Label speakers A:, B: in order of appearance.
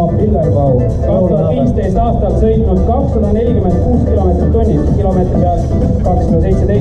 A: Pillerpau. 2015 aastal sõitnud 246 kilomeetrit tunnis, kilomeetri peal 217